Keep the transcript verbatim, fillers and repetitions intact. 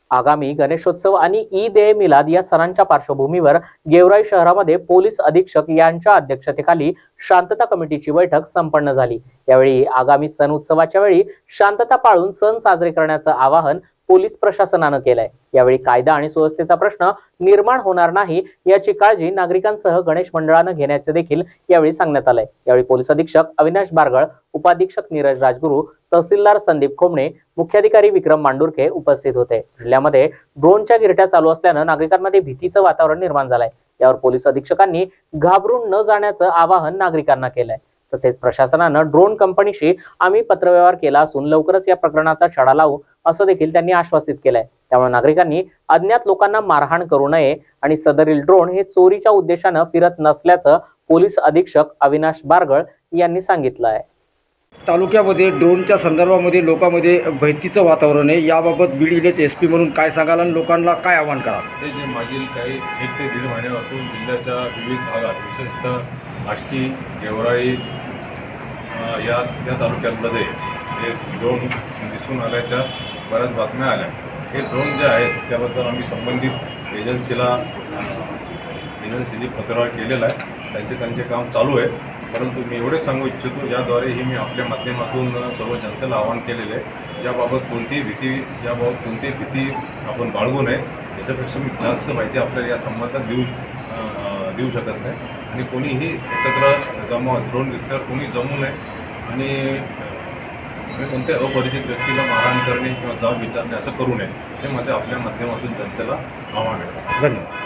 आगामी गणेशोत्सव आणि ईद ए मिलाद या सणांच्या पार्श्वभूमीवर गेवराई शहरामध्ये पोलीस अधीक्षक यांच्या अध्यक्षतेखाली शांतता कमिटीची बैठक संपन्न झाली। यावेळी आगामी सण उत्सवाच्या वेळी शांतता पाळून सण साजरे करण्याचं आवाहन पोलीस प्रशासनानं केलंय। यावेळी कायदा आणि सुव्यवस्थेचा प्रश्न निर्माण होणार नाही याची काळजी नागरिकांसह गणेश मंडळानं घेण्याचे देखील यावेळी सांगण्यात आलंय। यावेळी पोलीस अधीक्षक अविनाश बारगळ, उपाधीक्षक नीरज राजगुरू, तहसीलदार संदीप खोमणे, मुख्याधिकारी विक्रम मांडुरके उपस्थित होते। जिल्ह्यामध्ये ड्रोनच्या गिरट्या चालू असल्यानं नागरिकांमध्ये भीतीचं वातावरण निर्माण झालंय। यावर पोलीस अधीक्षकांनी घाबरून न जाण्याचं आवाहन नागरिकांना केलंय। तसेच प्रशासनानं ड्रोन कंपनीशी आम्ही पत्रव्यवहार केला असून लवकरच या प्रकरणाचा छडा लावू असं देखील त्यांनी आश्वासित केलंय। त्यामुळे नागरिकांनी अज्ञात लोकांना मारहाण करू नये आणि सदरील ड्रोन हे चोरीच्या उद्देशानं फिरत नसल्याचं पोलीस अधीक्षक अविनाश बारगळ यांनी सांगितलं आहे। तालुक्यामध्ये ड्रोनच्या संदर्भामध्ये लोकांमध्ये भीतीचं वातावरण आहे। याबाबत बीड जिल्ह्याचे एस पी म्हणून काय सांगाल आणि लोकांना काय आवाहन कराल? हे जे मागील काही एक ते दीड महिन्यापासून जिल्ह्याच्या विविध भागात विशेषतः आष्टी, गेवराई या या तालुक्यांमध्ये हे ड्रोन दिसून आल्याच्या बऱ्याच बातम्या आल्या। हे ड्रोन जे आहेत त्याबद्दल आम्ही संबंधित एजन्सीला एजन्सीची पत्रव्यवहार केलेला आहे। त्यांचे त्यांचे काम चालू आहे। परंतु मी एवढे सांगू इच्छितो, याद्वारेही मी आपल्या माध्यमातून सर्व जनतेला आवाहन केलेले आहे, याबाबत कोणतीही भीती याबाबत कोणतीही भीती आपण बाळगू नये। त्याच्यापेक्षा मी जास्त माहिती आपल्याला या संबंधात देऊ देऊ शकत नाही आणि कोणीही एकत्र जमा ड्रोन दिसल्यावर कोणी जमू नये आणि मी म्हणते अपरिचित व्यक्तीला मारहाण करणे किंवा जाब विचारणे असं करू नये, हे माझ्या आपल्या माध्यमातून जनतेला आव्हान आहे। धन्यवाद।